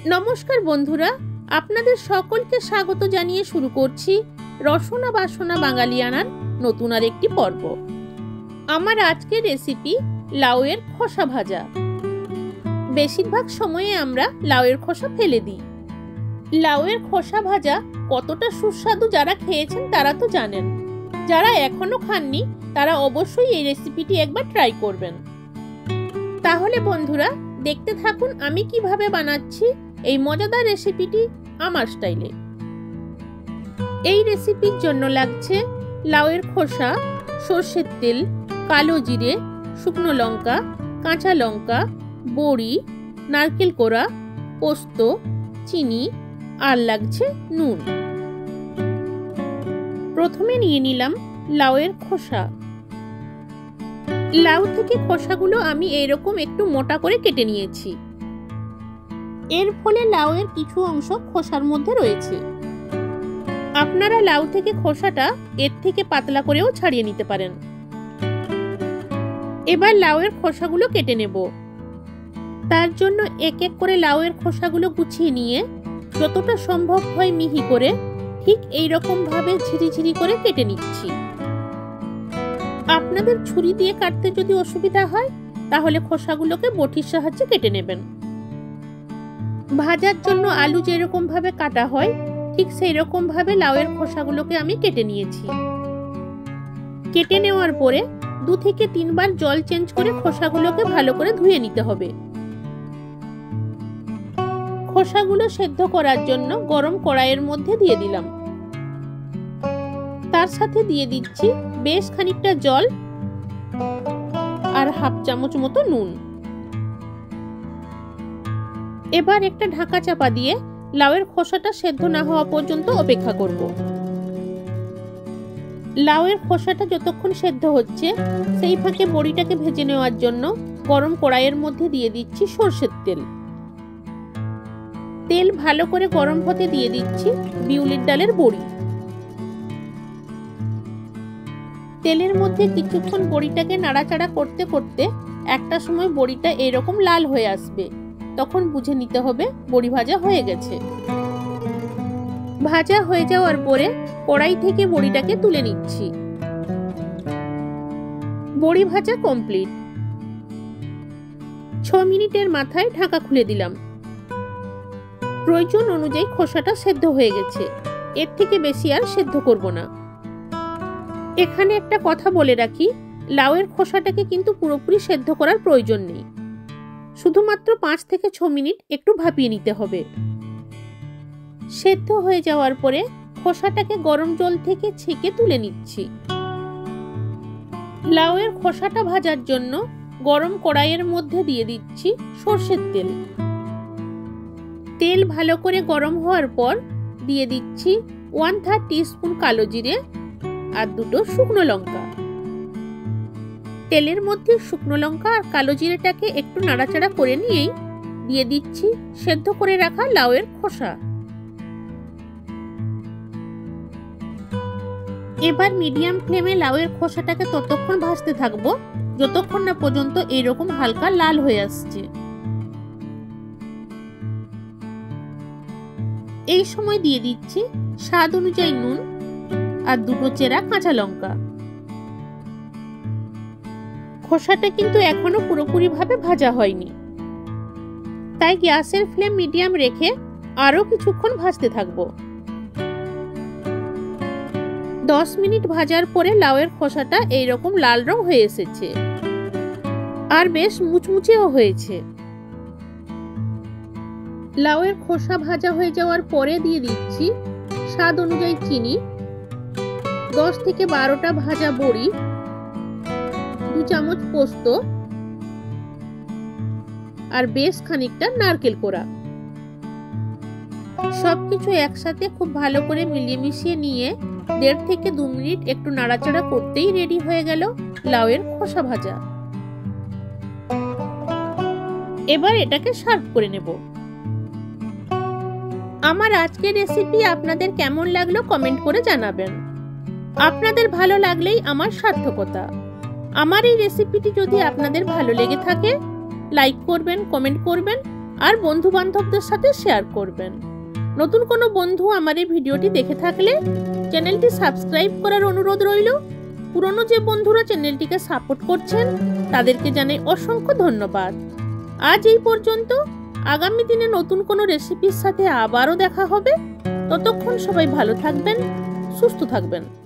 নমস্কার বন্ধুরা, আপনাদের সকলকে স্বাগত জানিয়ে শুরু করছি রসনা বাসনা বাঙালিয়ানার নতুন আর একটি পর্ব। আমার আজকের রেসিপি লাউয়ের খোসা ভাজা। বেশিরভাগ সময়ে আমরা লাউয়ের খোসা ফেলে দিই। লাউয়ের খোসা ভাজা কতটা সুস্বাদু যারা খেয়েছেন তারা তো জানেন। যারা এখনো খাননি তারা অবশ্যই এই রেসিপিটি একবার ট্রাই করবেন। তাহলে বন্ধুরা দেখতে থাকুন আমি কিভাবে বানাচ্ছি এই মজাদার রেসিপিটি আমার স্টাইলে। এই রেসিপির জন্য লাগছে লাউয়ের খোসা, সর্ষের তেল, কালো জিরে, শুকনো লঙ্কা, কাঁচা লঙ্কা, বড়ি, নারকেল কোড়া, পোস্ত, চিনি আর লাগছে নুন। প্রথমে নিয়ে নিলাম লাউয়ের খোসা। লাউ থেকে খোসাগুলো আমি এরকম একটু মোটা করে কেটে নিয়েছি। এর ফলে লাউয়ের কিছু অংশ খোসার মধ্যে রয়েছে। আপনারা লাউ থেকে খোসাটা এর থেকে পাতলা করেও ছাড়িয়ে নিতে পারেন। এবার লাউয়ের খোসাগুলো কেটে নেব। তার জন্য এক এক করে লাউয়ের খোসাগুলো গুছিয়ে নিয়ে যতটা সম্ভব হয় মিহি করে ঠিক এইরকম ভাবে ঝিরিঝিরি করে কেটে নিচ্ছি। আপনাদের ছুরি দিয়ে কাটতে যদি অসুবিধা হয় তাহলে খোসাগুলোকে বটির সাহায্যে কেটে নেবেন। ভাজার জন্য আলু যেরকম ভাবে কাটা হয় ঠিক সেই রকম ভাবে লাউয়ের খোসাগুলোকে আমি কেটে নিয়েছি। কেটে নেওয়ার পরে 2 থেকে 3 বার জল চেঞ্জ করে খোসাগুলোকে ভালো করে ধুয়ে নিতে হবে। খোসাগুলো সেদ্ধ করার জন্য গরম কড়াইয়ের মধ্যে দিয়ে দিলাম। তার সাথে দিয়ে দিচ্ছি বেশ খানিকটা জল আর হাফ চামচ মতো নুন। এবার একটা ঢাকা চাপা দিয়ে লাউয়ের খোসাটা সেদ্ধ না হওয়া পর্যন্ত অপেক্ষা করব। লাউয়ের খোসাটা যতক্ষণ সেদ্ধ হচ্ছে সেই ফাঁকে বড়িটাকে ভেজে নেওয়ার জন্য গরম কড়াইয়ের মধ্যে দিয়ে দিচ্ছি সর্ষের তেল। তেল ভালো করে গরম হতে দিয়ে দিচ্ছি বিউলির ডালের বড়ি। তেলের মধ্যে কিছুক্ষণ বড়িটাকে নাড়াচাড়া করতে করতে একটা সময় বড়িটা এরকম লাল হয়ে আসবে, তখন বুঝে নিতে হবে বড়ি ভাজা হয়ে গেছে। ভাজা হয়ে যাওয়ার পরে কড়াই থেকে বড়িটাকে তুলে নিচ্ছি। বড়ি ভাজা কমপ্লিট। 6 মিনিটের মাথায় ঢাকা খুলে দিলাম। প্রয়োজন অনুযায়ী খোসাটা সেদ্ধ হয়ে গেছে, এর থেকে বেশি আর সেদ্ধ করব না। এখানে একটা কথা বলে রাখি, লাউয়ের খোসাটাকে কিন্তু পুরোপুরি সেদ্ধ করার প্রয়োজন নেই। শুধুমাত্র 5 থেকে 6 মিনিট একটু ভাপিয়ে নিতে হবে। সেদ্ধ হয়ে যাওয়ার পরে খোসাটাকে গরম জল থেকে ছেঁকে তুলে নিচ্ছি। লাউয়ের খোসাটা ভাজার জন্য গরম কড়াইয়ের মধ্যে দিয়ে দিচ্ছি সর্ষের তেল। তেল ভালো করে গরম হওয়ার পর দিয়ে দিচ্ছি 1/3 টিস্পুন কালো জিরে আর 2টো শুকনো লঙ্কা। তেলের মধ্যে শুকনো লঙ্কা আর কালো জিরেটাকে একটু নাড়াচাড়া করে নিয়েই দিয়ে দিচ্ছি সেদ্ধ করে রাখা লাউয়ের খোসা। এবার মিডিয়াম ফ্লেমে লাউয়ের খোসাটাকে ততক্ষণ ভাজতে থাকবো যতক্ষণ না পর্যন্ত এরকম হালকা লাল হয়ে আসছে। এই সময় দিয়ে দিচ্ছি স্বাদ অনুযায়ী নুন আর 2টো চেরা কাঁচা লঙ্কা। খোসাটা কিন্তু এখনো পুরোপুরি ভাবে ভাজা হয়নি, তাই গ্যাসের ফ্লেম মিডিয়াম রেখে আরো কিছুক্ষণ ভাজতে থাকবো। 10 মিনিট ভাজার পরে লাউয়ের খোসাটা এইরকম লাল রং হয়ে এসেছে আর বেশ মুচমুচেও হয়েছে। লাউয়ের খোসা ভাজা হয়ে যাওয়ার পরে দিয়ে দিচ্ছি স্বাদ অনুযায়ী চিনি, 10 থেকে 12টা ভাজা বড়ি, 2 চামচ পোস্ত আর বেশ খানিকটা নারকেল কোড়া। সবকিছু একসাথে খুব ভালো করে মিলিয়ে মিশিয়ে নিয়ে 1.5 থেকে 2 মিনিট একটু নাড়াচাড়া করতেই রেডি হয়ে গেল লাউয়ের খোসা ভাজা। এবার এটাকে সার্ভ করে নেব। আমার আজকের রেসিপি আপনাদের কেমন লাগলো কমেন্ট করে জানাবেন। আপনাদের ভালো লাগলেই আমার সার্থকতা। আমার এই রেসিপিটি যদি আপনাদের ভালো লেগে থাকে লাইক করবেন, কমেন্ট করবেন আর বন্ধু বান্ধবদের সাথে শেয়ার করবেন। নতুন কোনো বন্ধু আমার এই ভিডিওটি দেখে থাকলে চ্যানেলটি সাবস্ক্রাইব করার অনুরোধ রইল। পুরনো যে বন্ধুরা চ্যানেলটিকে সাপোর্ট করছেন তাদেরকে জানাই অসংখ্য ধন্যবাদ। আজ এই পর্যন্ত। আগামী দিনে নতুন কোনো রেসিপির সাথে আবারও দেখা হবে। ততক্ষণ সবাই ভালো থাকবেন, সুস্থ থাকবেন।